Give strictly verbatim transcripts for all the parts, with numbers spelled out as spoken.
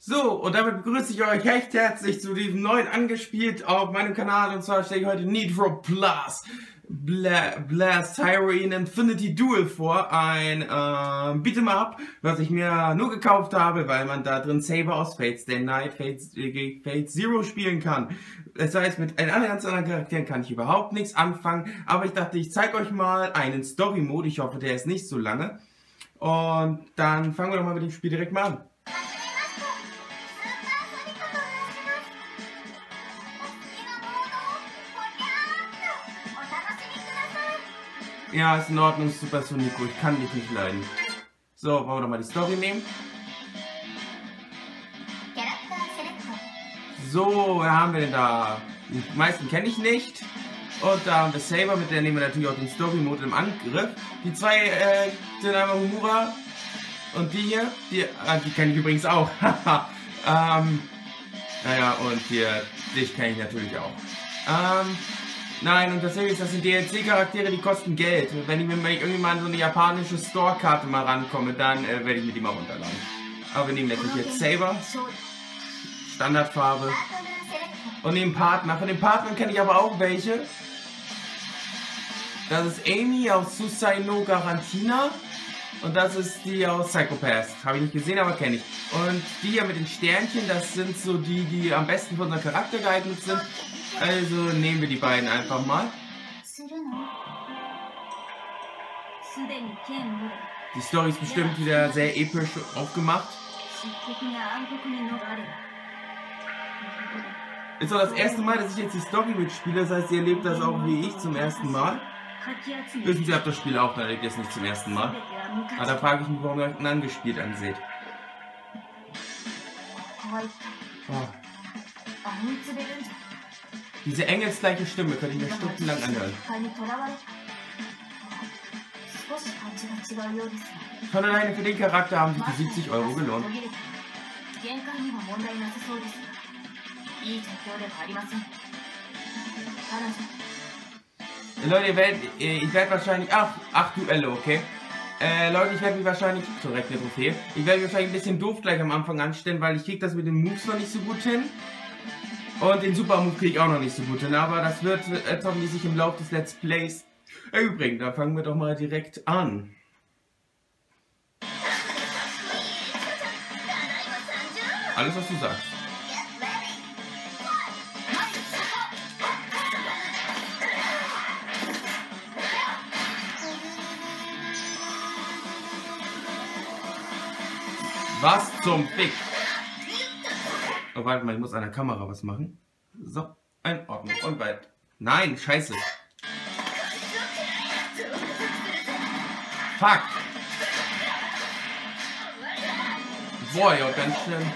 So, und damit begrüße ich euch recht herzlich zu diesem neuen Angespielt auf meinem Kanal. Und zwar stelle ich heute Need for Plus Bla Blast Heroin Infinity Duel vor. Ein äh, Beat'em Up, was ich mir nur gekauft habe, weil man da drin Saber aus Fate Stay Night, Fate, äh, Fate Zero spielen kann. Das heißt, mit allen ganz anderen Charakteren kann ich überhaupt nichts anfangen. Aber ich dachte, ich zeige euch mal einen Story-Mode. Ich hoffe, der ist nicht so lange. Und dann fangen wir doch mal mit dem Spiel direkt mal an. Ja, ist in Ordnung, Super Sonico, ich kann dich nicht leiden. So, wollen wir doch mal die Story nehmen. So, wer haben wir denn da? Die meisten kenne ich nicht. Und da haben wir Saber, mit der nehmen wir natürlich auch den Story-Mode im Angriff. Die zwei äh, sind einmal Homura und die hier, die, äh, die kenne ich übrigens auch. ähm, naja, und hier, dich kenne ich natürlich auch. Ähm, Nein, und tatsächlich ist das sind D L C-Charaktere, die kosten Geld. Wenn ich mir wenn ich irgendwie mal an so eine japanische Store-Karte mal rankomme, dann äh, werde ich mir die mal runterladen. Aber wir nehmen natürlich jetzt Saber. Standardfarbe. Und den Partner. Von den Partnern kenne ich aber auch welche. Das ist Amy aus Susai no Garantina. Und das ist die aus Psycho-Pass. Habe ich nicht gesehen, aber kenne ich. Und die hier mit den Sternchen, das sind so die, die am besten für unseren Charakter geeignet sind. Also nehmen wir die beiden einfach mal. Die Story ist bestimmt wieder sehr episch aufgemacht. Ist doch das erste Mal, dass ich jetzt die Story mitspiele. Das heißt, ihr erlebt das auch wie ich zum ersten Mal. Wissen Sie, habt das Spiel auch, dann erlebt ihr es nicht zum ersten Mal. Aber da frage ich mich, warum ihr euch angespielt anseht. Oh. Diese engelsgleiche Stimme könnte ich mir stundenlang anhören. Schon alleine für den Charakter haben sich die siebzig Euro gelohnt. Leute, ihr werdet, ich werde wahrscheinlich... Ach, ach Duelle, okay. Äh, Leute, ich werde mich wahrscheinlich... Korrekt, eine Trophäe. Ich werde mich wahrscheinlich ein bisschen doof gleich am Anfang anstellen, weil ich kriege das mit den Moves noch nicht so gut hin. Und den Super Move kriege ich auch noch nicht so gut hin, aber das wird äh, hoffentlich sich im Laufe des Let's Plays erübrigen. Da fangen wir doch mal direkt an. Alles, was du sagst. Was zum Fick? Oh, warte mal, ich muss an der Kamera was machen. So, in Ordnung. Und weit. Nein, scheiße. Fuck. Boah, ja, ganz schön.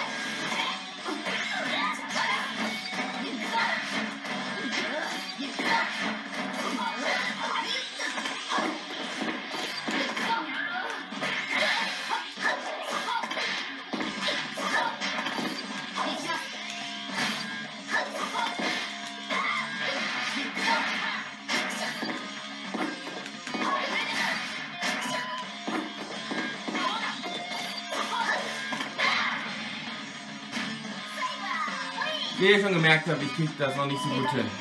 Wie ihr schon gemerkt habt, ich kriege das noch nicht so gut hin.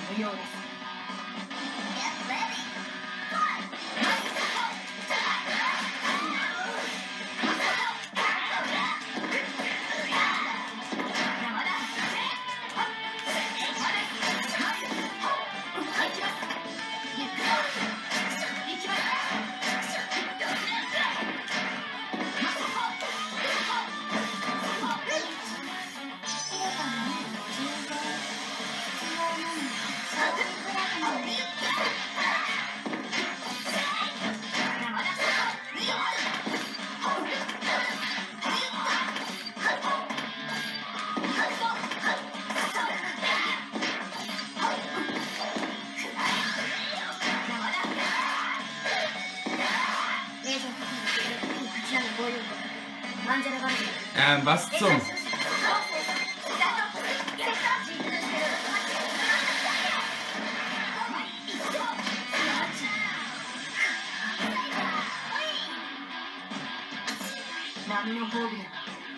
Ähm, was zum?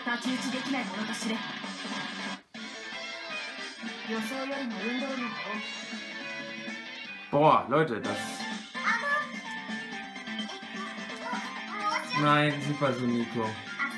Boah, Leute, das... Nein, Super Sonico.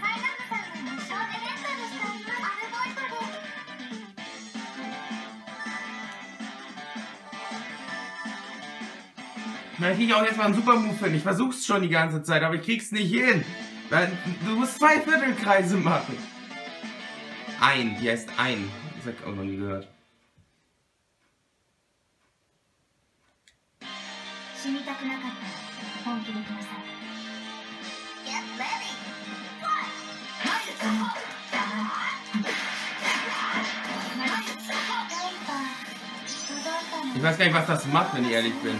Na, ich krieg auch jetzt mal einen Super-Move hin. Ich versuch's schon die ganze Zeit, aber ich krieg's nicht hin. Du musst zwei Viertelkreise machen. Ein, die heißt ein. Das hab ich auch noch nie gehört. Ich weiß gar nicht, was das macht, wenn ich ehrlich bin.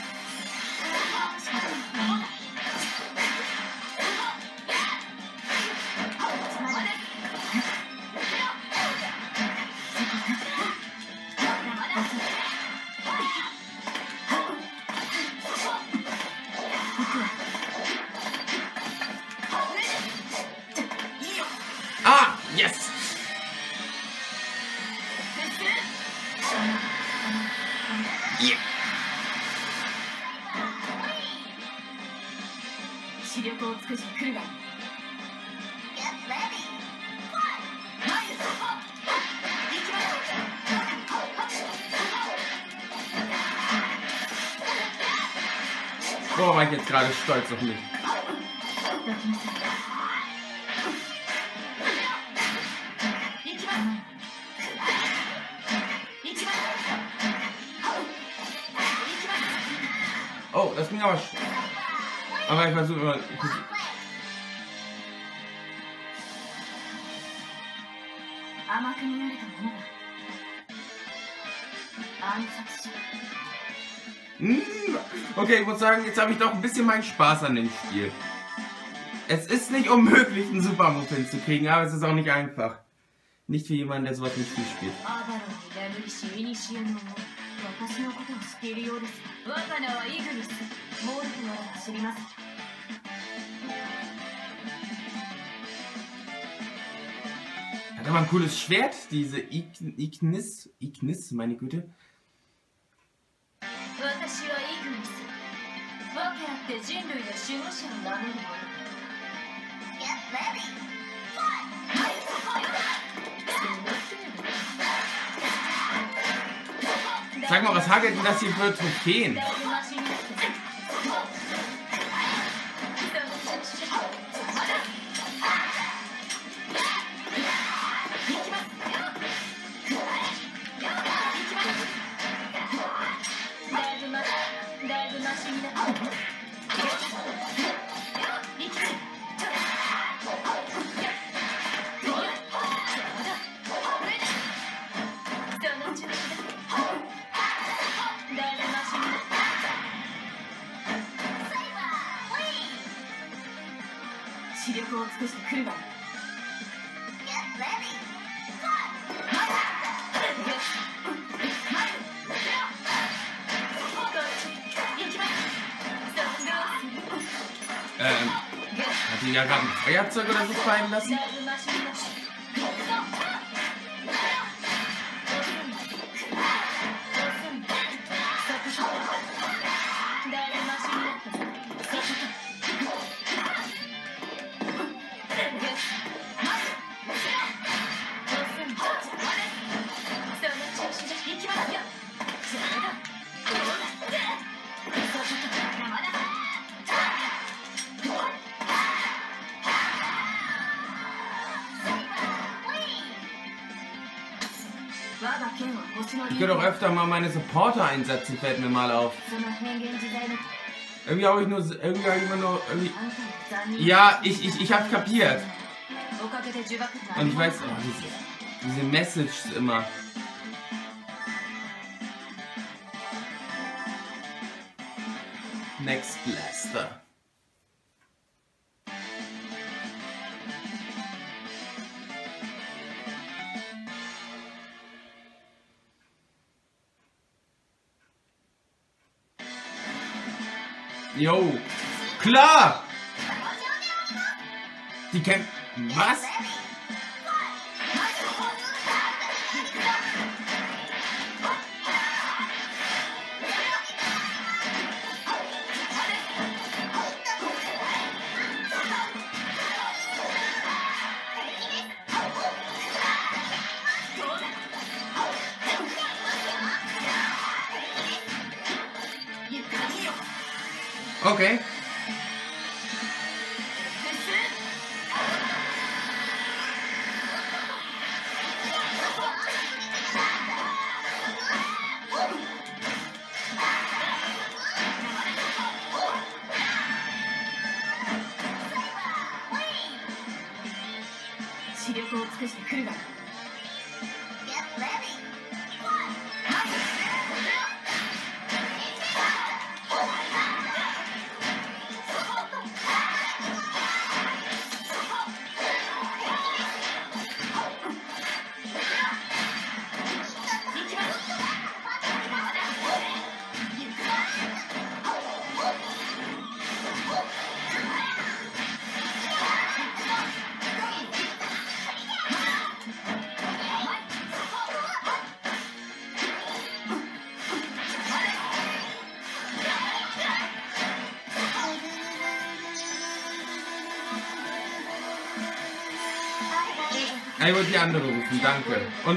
Ah, yes! Yeah. Boah, war ich jetzt gerade stolz auf mich. Oh, das ging aber... Aber ich versuche immer... Okay, ich muss sagen, jetzt habe ich doch ein bisschen meinen Spaß an dem Spiel. Es ist nicht unmöglich, einen Super-Move hinzukriegen, aber es ist auch nicht einfach. Nicht für jemanden, der sowas nicht viel spielt. Hat aber ein cooles Schwert, diese Ignis, Ignis, meine Güte. Sag mal, was hagelt denn das hier für Trophäen? Ähm, hat die ja gerade ein Feuerzeug oder so fallen lassen? Ich könnte auch öfter mal meine Supporter einsetzen, fällt mir mal auf. Irgendwie habe ich nur, irgendwie habe ich immer nur, irgendwie... Ja, ich, ich, ich habe kapiert. Und ich weiß, oh, diese, diese Message immer. Next Blaster. Jo, klar! Die kennt... Was? Okay. Ich wollte die andere rufen, danke. Und...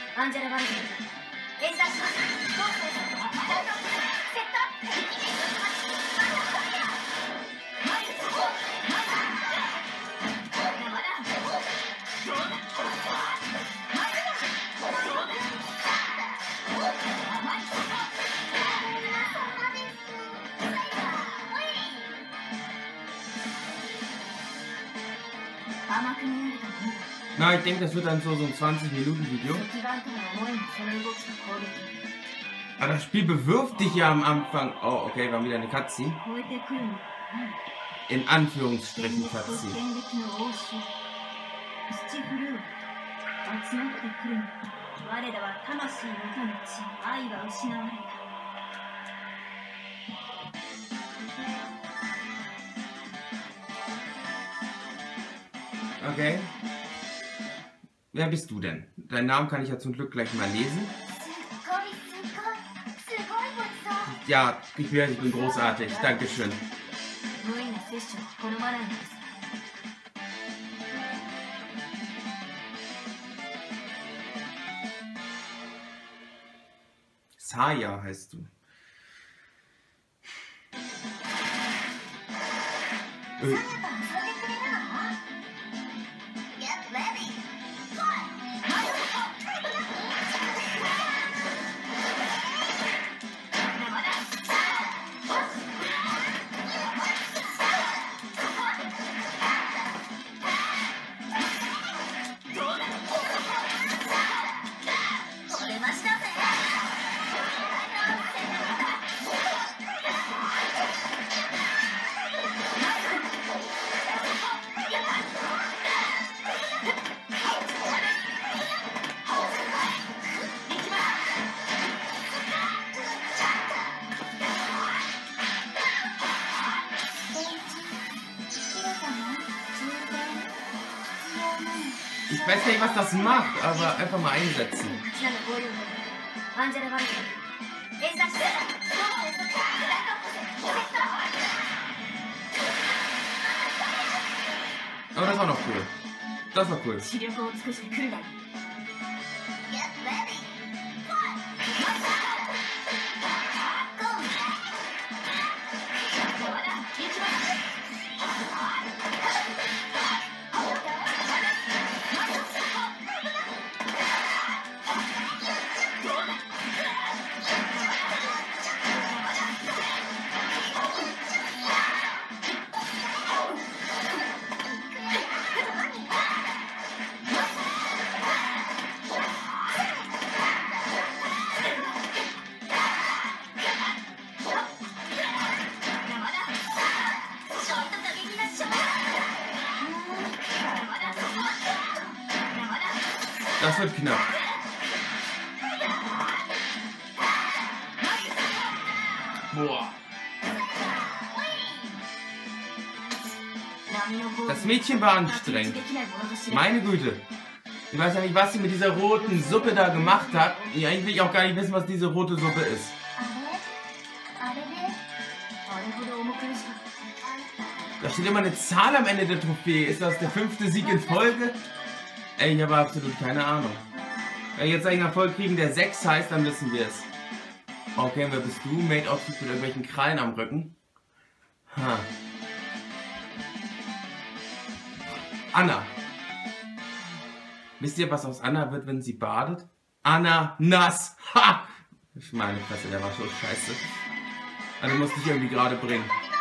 Na, ich denke, das wird dann so, so ein zwanzig Minuten Video. Aber das Spiel bewirft dich ja am Anfang... Oh, okay, war wieder eine Cutscene. In Anführungsstrichen Cutscene. Okay. Wer bist du denn? Deinen Namen kann ich ja zum Glück gleich mal lesen. Ja, ich bin, ich bin großartig. Dankeschön. Saya heißt du. Äh. Ich weiß nicht, was das macht, aber einfach mal einsetzen. Aber das war noch cool. Das war cool. Das wird knapp. Boah. Das Mädchen war anstrengend. Meine Güte. Ich weiß ja nicht, was sie mit dieser roten Suppe da gemacht hat. Ja, eigentlich will ich auch gar nicht wissen, was diese rote Suppe ist. Da steht immer eine Zahl am Ende der Trophäe. Ist das der fünfte Sieg in Folge? Ey, ich habe absolut keine Ahnung. Wenn wir jetzt einen Erfolg kriegen, der sechs heißt, dann wissen wir es. Okay, wer bist du? Made of mit irgendwelchen Krallen am Rücken. Ha. Anna. Wisst ihr, was aus Anna wird, wenn sie badet? Ananas. Ha! Ich meine Fresse, der war so scheiße. Also du musst dich irgendwie gerade bringen.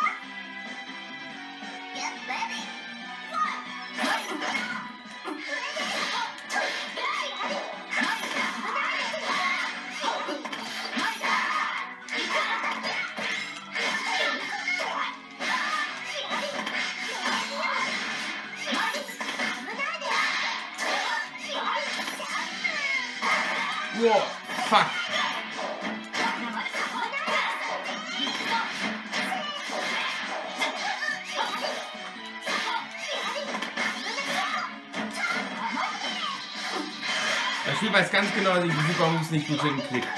Wow, fuck. Das Spiel weiß ganz genau, dass ich die Super Moves nicht gut hinkriege.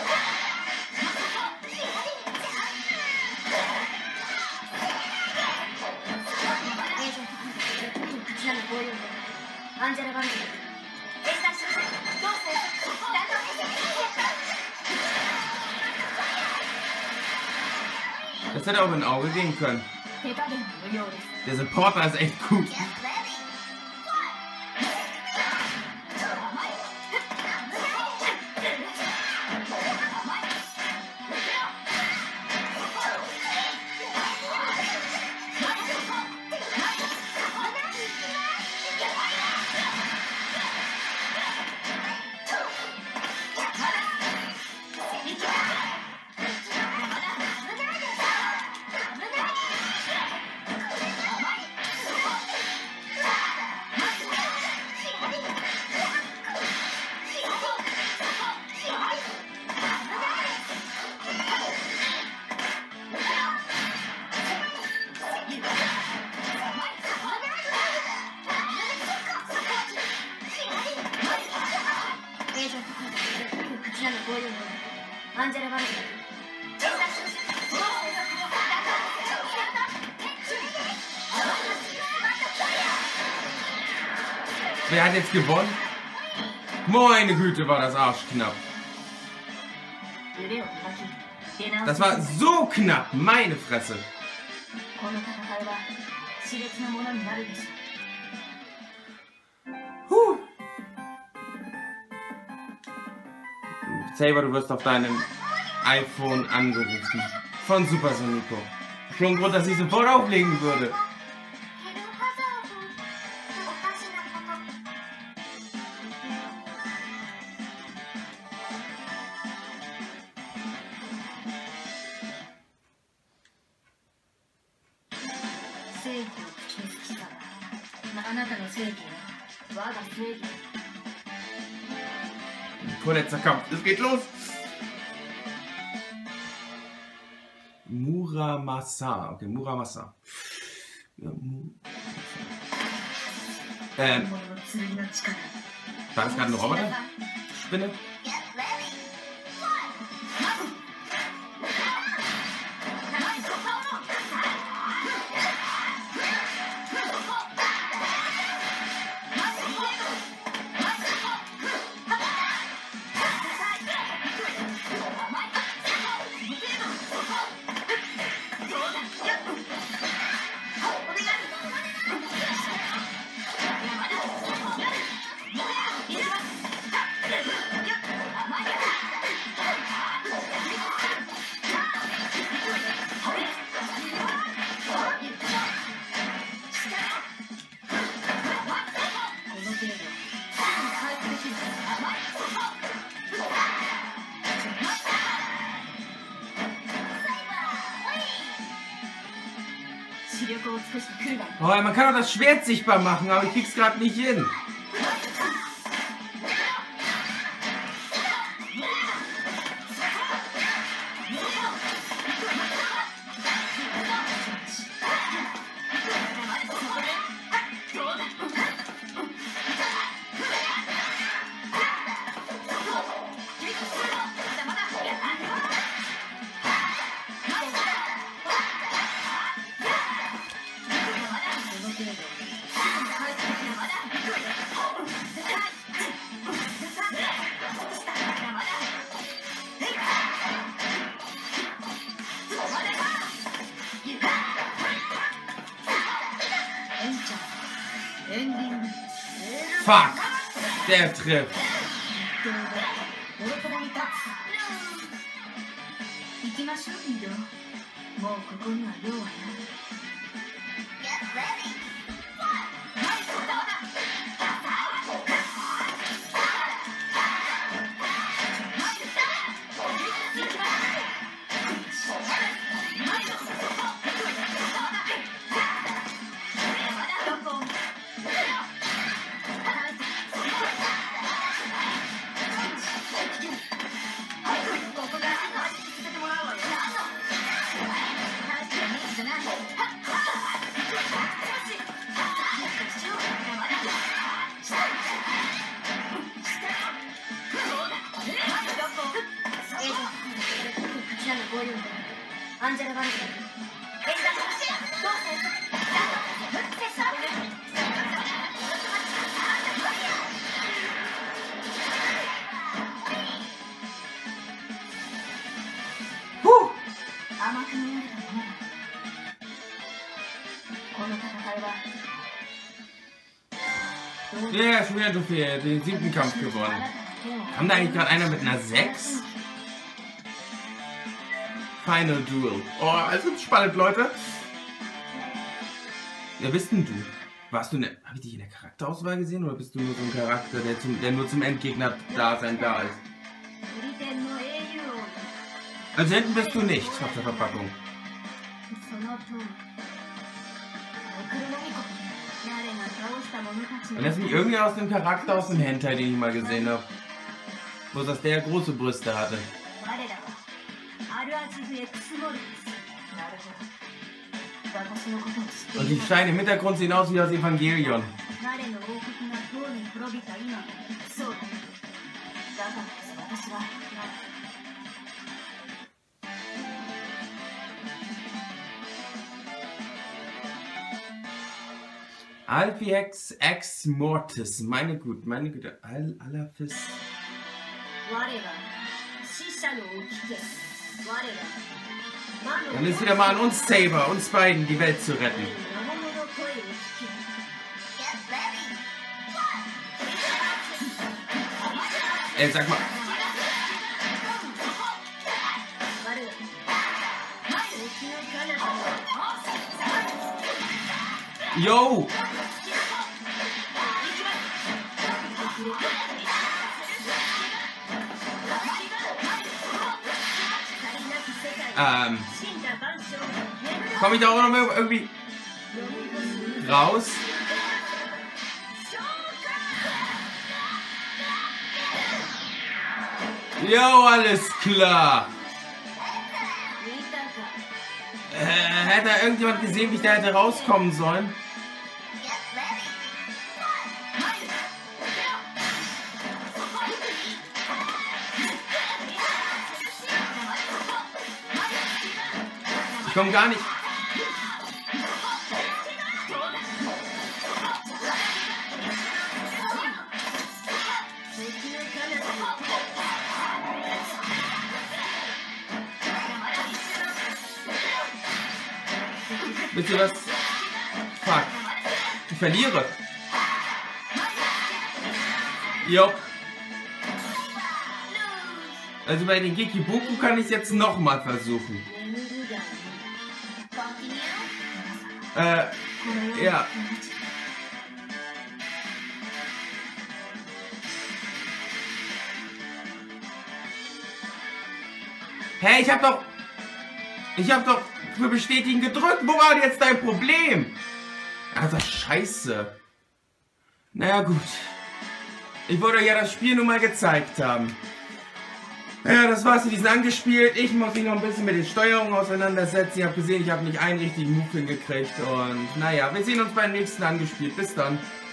Das hätte auch in ein Auge gehen können. Der Supporter ist echt gut. Wer hat jetzt gewonnen? Meine Güte, war das arschknapp. Das war so knapp, meine Fresse. Huh. Saber, du wirst auf deinem iPhone angerufen. Von Super Sonico. Schon Grund, dass ich sofort auflegen würde. Vorletzter Kampf, es geht los! Muramasa, okay, Muramasa. Ja, Mu ähm, da ist gerade eine Roboter-Spinne. Oh, man kann auch das Schwert sichtbar machen, aber ich krieg's gerade nicht hin. Fuck! Der trifft. Puh. Ja, schon wieder so viel. Den siebten Kampf gewonnen. Kam da eigentlich gerade einer mit einer sechs? Final Duel. Oh, also spannend, Leute. Wer bist denn du? Warst du ne? Habe ich dich in der Charakterauswahl gesehen oder bist du nur so ein Charakter, der, zum, der nur zum Endgegner da sein da ist? Also hinten bist du nicht auf der Verpackung. Und das ist mich irgendwie aus dem Charakter aus dem Hentai, den ich mal gesehen habe. Wo das der große Brüste hatte. Und die Steine im Hintergrund sehen aus wie aus Evangelion. Alfiex Ex Mortis, meine Güte, meine Güte, Al Alafis. Dann ist wieder mal an uns, Saber, uns beiden, die Welt zu retten. Ey, sag mal. Yo! Ähm. Komme ich da auch noch mal irgendwie raus? Jo, alles klar. Äh, hätte irgendjemand gesehen, wie ich da hätte rauskommen sollen? Ich komme gar nicht. Wisst ihr was? Fuck. Ich verliere. Jo. Also bei den Gekibuku kann ich es jetzt nochmal versuchen. Äh, ja. Hey, ich hab doch... Ich hab doch für bestätigen gedrückt. Wo war jetzt dein Problem? Also scheiße. Naja, gut. Ich wollte euch ja das Spiel nun mal gezeigt haben. Ja, das war's. Die sind angespielt. Ich muss mich noch ein bisschen mit den Steuerungen auseinandersetzen. Ihr habt gesehen, ich habe nicht einen richtigen Move hingekriegt. Und naja, wir sehen uns beim nächsten angespielt. Bis dann.